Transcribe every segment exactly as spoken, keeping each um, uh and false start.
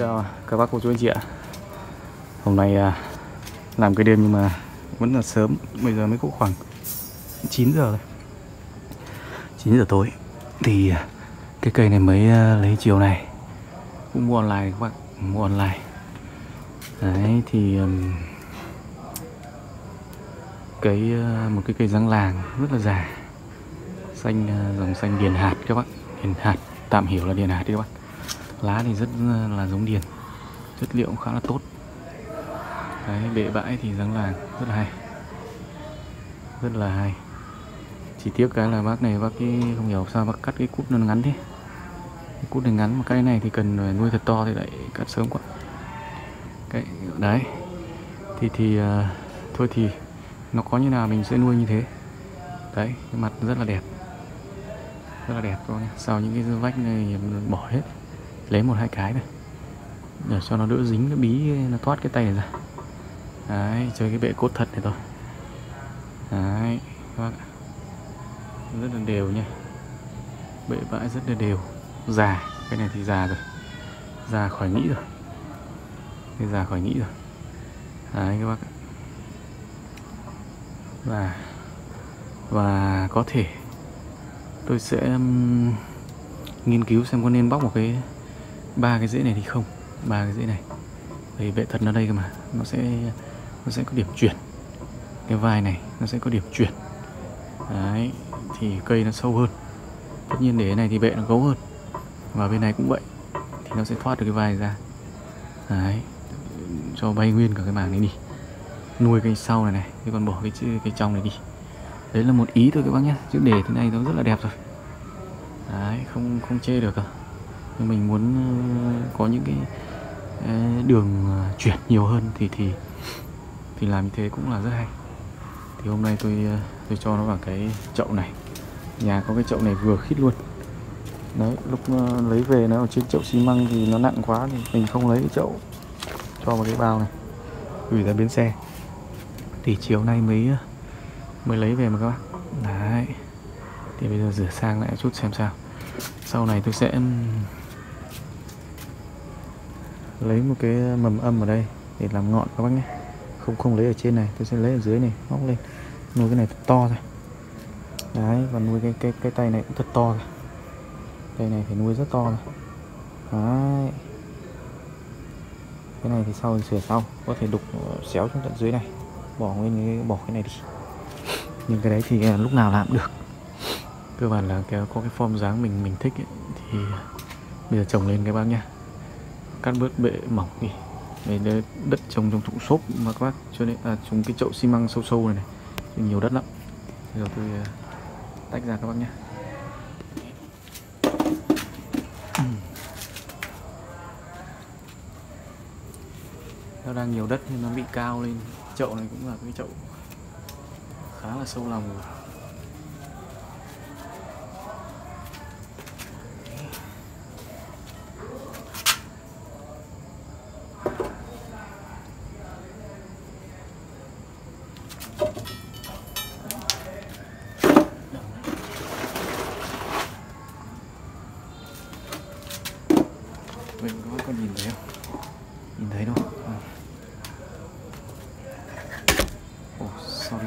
chào các bác cô chú anh chị ạ. Hôm nay à, làm cái đêm nhưng mà vẫn là sớm. Bây giờ mới có khoảng chín giờ rồi, chín giờ tối. Thì cái cây này mới à, lấy chiều này. Cũng mua online các bác, mua online. Đấy thì um, cái uh, một cái cây giáng làng rất là già, xanh, uh, dòng xanh điền hạt các bác, điền hạt, tạm hiểu là điền hạt đi các bác. Lá thì rất là giống điền, chất liệu cũng khá là tốt. Đấy, bệ bãi thì giáng làng rất là hay, rất là hay. Chỉ tiếc cái là bác này bác cái không hiểu sao bác cắt cái cút nó ngắn thế. Cái cút này ngắn, mà cây này thì cần nuôi thật to thì lại cắt sớm quá. Cái đấy thì thì uh, thôi thì nó có như nào mình sẽ nuôi như thế. Đấy, cái mặt rất là đẹp, rất là đẹp các bác nhá. Sau những cái vách này bỏ hết, lấy một hai cái này để cho nó đỡ dính cái bí, nó thoát cái tay này ra. Đấy, chơi cái bệ cốt thật này thôi. Đấy các bác, rất là đều nha, bệ bãi rất là đều, già. Cái này thì già rồi, già khỏi nghĩ rồi, cái già khỏi nghĩ rồi. Đấy các bác, và và có thể tôi sẽ um, nghiên cứu xem có nên bóc một cái ba cái rễ này thì không. Ba cái rễ này vì bệ thật nó đây cơ mà, nó sẽ nó sẽ có điểm chuyển, cái vai này nó sẽ có điểm chuyển. Đấy thì cây nó sâu hơn. Tất nhiên để cái này thì bệ nó gấu hơn, và bên này cũng vậy thì nó sẽ thoát được cái vai ra. Đấy, cho bay nguyên cả cái mảng này đi, nuôi cây sau này này, chứ còn bỏ cái cái trong này đi. Đấy là một ý thôi các bác nhé, chứ để thế này nó rất là đẹp rồi. Đấy, không không chê được à. Nhưng mình muốn có những cái đường chuyển nhiều hơn thì thì thì làm như thế cũng là rất hay. Thì hôm nay tôi tôi cho nó vào cái chậu này. Nhà có cái chậu này vừa khít luôn. Đấy, lúc lấy về nó ở trên chậu xi măng thì nó nặng quá thì mình không lấy cái chậu, cho vào cái bao này gửi ra bến xe. Thì chiều nay mới mới lấy về mà các bác. Đấy, thì bây giờ rửa sang lại chút xem sao. Sau này tôi sẽ lấy một cái mầm âm ở đây để làm ngọn các bác nhé. Không không lấy ở trên này, tôi sẽ lấy ở dưới này móc lên, nuôi cái này thật to ra. Đấy, và nuôi cái cái cái tay này cũng thật to ra. Cây này phải nuôi rất to ra. Đấy, cái này thì sau thì sửa sau, có thể đục xéo xuống tận dưới này, bỏ nguyên cái bỏ cái này đi. Nhưng cái đấy thì lúc nào làm được. Cơ bản là cái có cái form dáng mình mình thích ấy, thì bây giờ trồng lên các bác nhá. Cắt bớt bệ mỏng đi, để đất trồng trong thùng xốp mà các bác, cho nên à, trồng cái chậu xi măng sâu sâu này này, nhiều đất lắm. Bây giờ tôi tách ra các bác nhé. Nó đang nhiều đất nên nó bị cao lên. Chậu này cũng là cái chậu khá là sâu lòng rồi. Mình có con nhìn thấy không? Nhìn thấy đâu? À. Oh, sorry.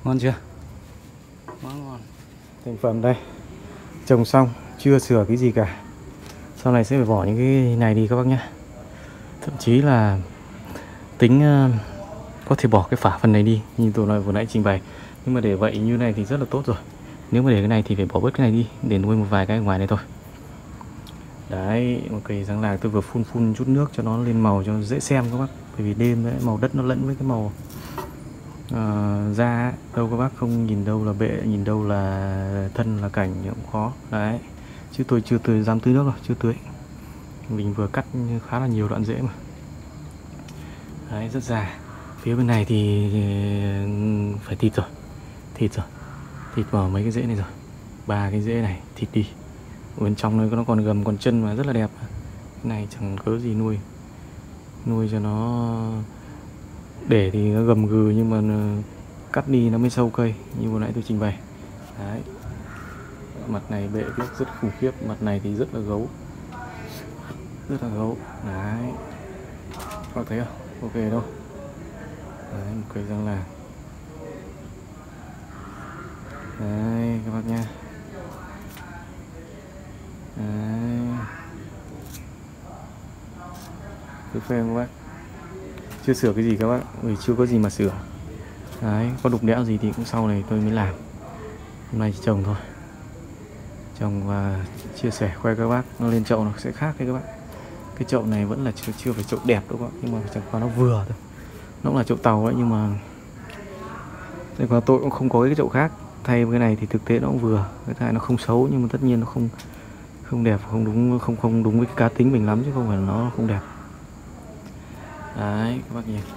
Ngon chưa? Quá ngon. Thành phẩm đây. Trồng xong, chưa sửa cái gì cả. Sau này sẽ phải bỏ những cái này đi các bác nhé. Thậm chí là tính uh, có thể bỏ cái phả phần này đi, như tôi nói vừa nãy trình bày. Nhưng mà để vậy như này thì rất là tốt rồi. Nếu mà để cái này thì phải bỏ bớt cái này đi để nuôi một vài cái ở ngoài này thôi. Đấy, một cây giáng lạc tôi vừa phun phun chút nước cho nó lên màu cho nó dễ xem các bác. Bởi vì đêm đấy, màu đất nó lẫn với cái màu uh, da đâu các bác không nhìn đâu là bệ, nhìn đâu là thân là cảnh cũng khó. Đấy, chứ tôi chưa tôi dám tưới nước rồi, chưa tưới. Mình vừa cắt khá là nhiều đoạn rễ mà. Đấy, rất già. Phía bên này thì phải thịt rồi, thịt rồi, thịt vào mấy cái rễ này rồi. Ba cái rễ này thịt đi. Ở bên trong nó còn gầm còn chân mà rất là đẹp. Cái này chẳng có gì nuôi, nuôi cho nó để thì nó gầm gừ nhưng mà cắt đi nó mới sâu cây như vừa nãy tôi trình bày. Đấy, mặt này bệ viết rất khủng khiếp, mặt này thì rất là gấu, rất là gấu. Đấy, có thấy không? Ok đâu. Đấy, một cây giáng lạc. Đấy các bác nha. Đấy, cứ phê các bác. Chưa sửa cái gì các bác, vì chưa có gì mà sửa. Đấy, có đục đẽo gì thì cũng sau này tôi mới làm. Hôm nay chỉ trồng thôi, trồng và chia sẻ khoe các bác. Nó lên chậu nó sẽ khác đấy các bác. Cái chậu này vẫn là chưa, chưa phải chậu đẹp đâu các bác, nhưng mà chẳng qua nó vừa thôi. Nó cũng là chậu tàu đấy, nhưng mà đây qua tôi cũng không có cái chậu khác thay với cái này thì thực tế nó cũng vừa. Cái này nó không xấu nhưng mà tất nhiên nó không không đẹp, không đúng, không không đúng với cái cá tính mình lắm chứ không phải là nó không đẹp. Đấy các bác nhìn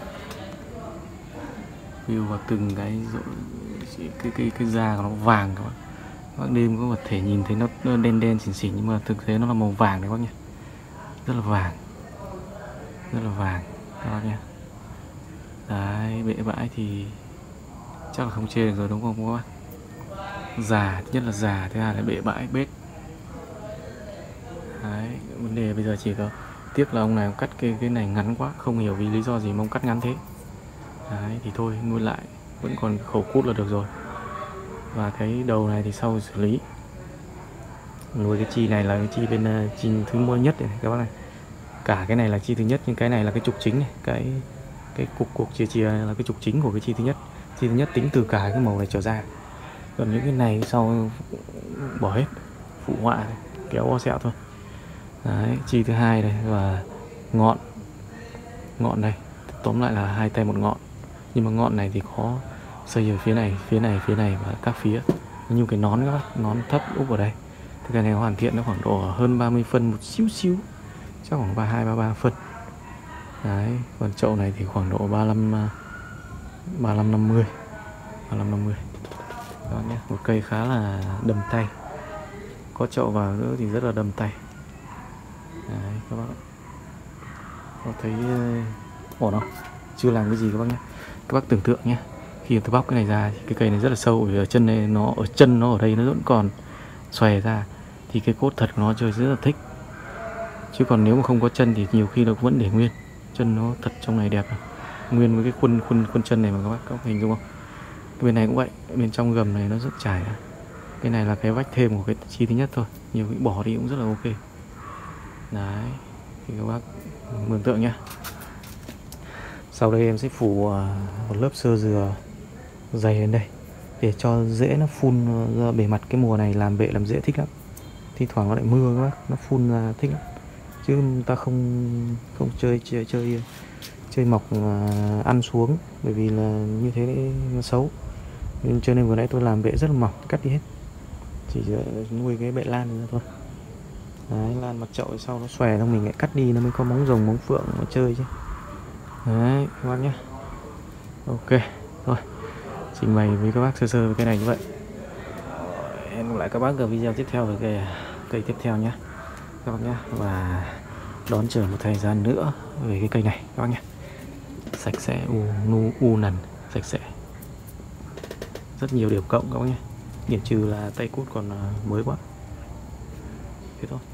view vào từng cái cái cái cái, cái da của nó vàng các bác. Các bác đêm có thể nhìn thấy nó, nó đen đen xỉn xỉn nhưng mà thực tế nó là màu vàng đấy các bác nhé, rất là vàng, rất là vàng các bác nhé. Đấy, bệ bãi thì chắc là không chê được rồi đúng không các bác? Già, nhất là già, thứ hai là bệ bãi bết. Đấy, vấn đề bây giờ chỉ có tiếc là ông này cắt cái cái này ngắn quá, không hiểu vì lý do gì mà ông cắt ngắn thế. Đấy, thì thôi nuôi lại, vẫn còn khẩu cút là được rồi. Và cái đầu này thì sau xử lý. Nuôi cái chi này là cái chi bên uh, chi thứ mua nhất này các bác này. Cả cái này là chi thứ nhất, nhưng cái này là cái trục chính này, cái cái cục cục chia chia là cái trục chính của cái chi thứ nhất. Chi thứ nhất tính từ cả cái màu này trở ra. Còn những cái này sau bỏ hết, phụ họa này, kéo bo sẹo thôi. Đấy, chi thứ hai đây và ngọn, ngọn đây, tóm lại là hai tay một ngọn. Nhưng mà ngọn này thì có xây ở phía này, phía này, phía này và các phía. Như cái nón các bác, nón thấp úp ở đây. Thì cái này hoàn thiện nó khoảng độ hơn ba mươi phân một xíu xíu, chắc khoảng ba mươi hai ba mươi ba phân. Đấy, còn chậu này thì khoảng độ ba mươi lăm ba mươi lăm năm mươi ba mươi lăm năm mươi. Đó nhé, một cây khá là đầm tay. Có chậu vào nữa thì rất là đầm tay. Đấy các bác, có thấy ổn không? Chưa làm cái gì các bác nhé. Các bác tưởng tượng nhé, khi tôi bóc cái này ra thì cái cây này rất là sâu, ở chân này nó ở chân nó ở đây nó vẫn còn xòe ra thì cái cốt thật của nó chơi rất là thích. Chứ còn nếu mà không có chân thì nhiều khi nó vẫn để nguyên. Chân nó thật trong này đẹp, nguyên với cái khuôn khuôn khuôn chân này mà các bác có hình dung không? Cái bên này cũng vậy, bên trong gầm này nó rất trải. Cái này là cái vách thêm của cái chi thứ nhất thôi, nhiều cái bỏ đi cũng rất là ok. Đấy, thì các bác mường tượng nhé. Sau đây em sẽ phủ một lớp sơ dừa dày lên đây để cho rễ nó phun ra bề mặt cái mùa này, làm bệ làm rễ thích lắm. Thi thoảng nó lại mưa các bác, nó phun ra thích lắm. Chứ ta không không chơi chơi chơi chơi mọc ăn xuống, bởi vì là như thế nó xấu. Nên cho nên vừa nãy tôi làm bệ rất là mỏng, cắt đi hết, chỉ nuôi cái bệ lan ra thôi. Đấy, lan mặt chậu sau nó xòe xong mình lại cắt đi nó mới có móng rồng móng phượng mà chơi chứ. Đấy các bác nhé. Ok thôi, trình bày với các bác sơ sơ với cái này như vậy. Hẹn gặp lại các bác ở video tiếp theo với cây cây tiếp theo nhé các bác nhé. Và đón chờ một thời gian nữa về cái cây này các bác nhé. Sạch sẽ, u nu u nần sạch sẽ, rất nhiều điểm cộng các bác nhé. Điểm trừ là tay cút còn mới quá, thế thôi.